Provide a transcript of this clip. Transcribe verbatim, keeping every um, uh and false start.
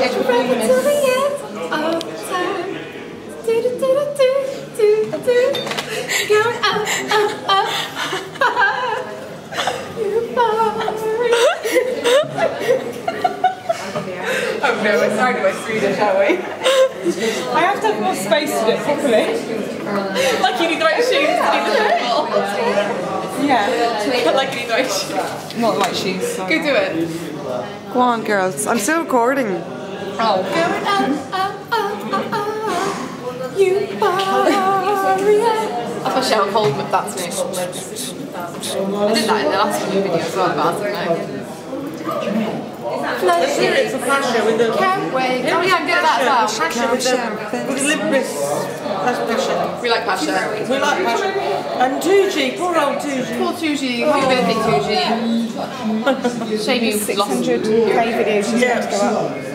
Take it from till the end of time. Do do do do do do do. Going up, up, up. Oh no, we're starting by Swedish, are we? I have to have more space to do it properly. Like you need the right shoes to do the shuffle. Yeah. Like you need the right shoes. Not like shoes. So. Go do it. Go on, girls. I'm still recording. Oh. Going up, up, up, up, up. Euphoria. I thought Cheryl Cole with that to me. I did that in the last video as well, but I don't know. It's a passion with the can't wait. Oh yeah, I get that as well. passion with the, with the lip wrist. That's passion. We like Pasha. We like passion. And two G, poor old two G. Poor two G, what you gonna think two G? Shame you six lost. hundred K videos just yeah. to go up.